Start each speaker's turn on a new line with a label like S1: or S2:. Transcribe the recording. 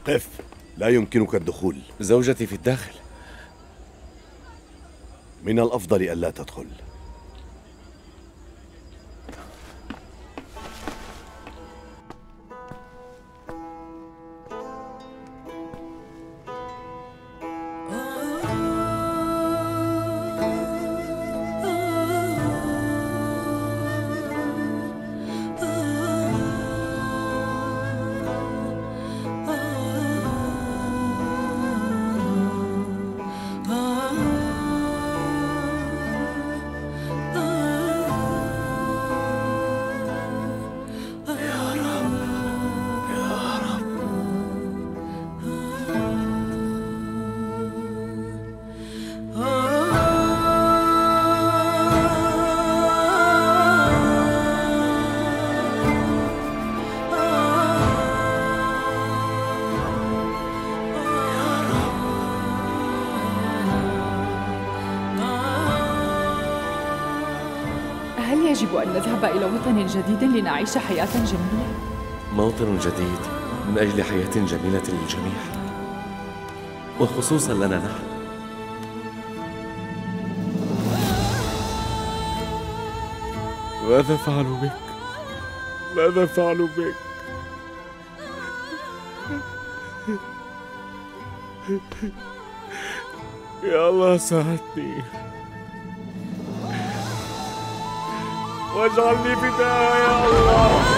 S1: قف، لا يمكنك الدخول.
S2: زوجتي في الداخل.
S1: من الأفضل ألا تدخل.
S3: هل يجب أن نذهب إلى وطن جديد لنعيش حياة جميلة؟
S2: موطن جديد من أجل حياة جميلة للجميع، وخصوصا لنا نحن. ماذا فعلوا بك؟ ماذا فعلوا بك؟ يا الله ساعدني واجعلني فداها يا الله.